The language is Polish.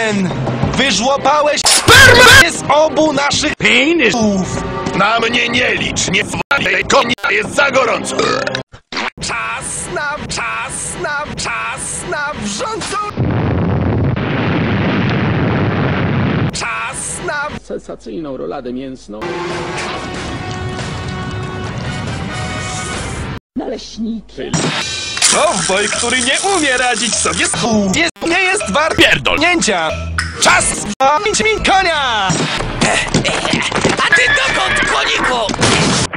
Spermen! Wyżłopałeś spermę z obu naszych penisów! Na mnie nie licz, nie zwalaj, konia jest za gorąco. Czas na wrzącą... Czas na... sensacyjną roladę mięsną. Naleśniki. Cowboy, który nie umie radzić sobie z nie jest wart pierdolnięcia! Czas zwolnić mi konia! A ty dokąd, koniku?